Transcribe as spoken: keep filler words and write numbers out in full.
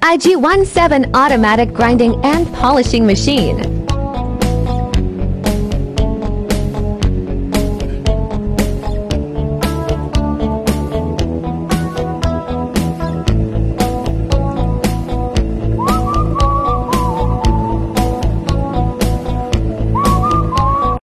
I G seventeen automatic grinding and polishing machine.